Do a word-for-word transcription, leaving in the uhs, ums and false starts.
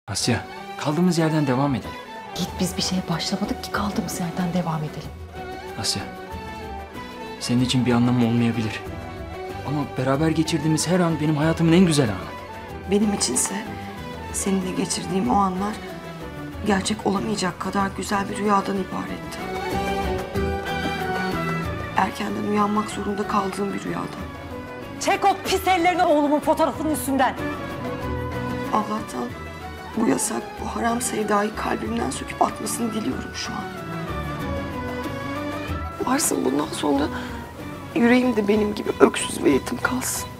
Asya, kaldığımız yerden devam edelim. Git, biz bir şeye başlamadık ki kaldığımız yerden devam edelim. Asya, senin için bir anlamı olmayabilir. Ama beraber geçirdiğimiz her an benim hayatımın en güzel anı. Benim içinse seninle geçirdiğim o anlar gerçek olamayacak kadar güzel bir rüyadan ibaretti. Erkenden uyanmak zorunda kaldığım bir rüyadan. Çek o pis ellerini oğlumun fotoğrafının üstünden. Allah'tan bu yasak, bu haram sevdayı kalbimden söküp atmasını diliyorum şu an. Varsın bundan sonra yüreğimde benim gibi öksüz ve yetim kalsın.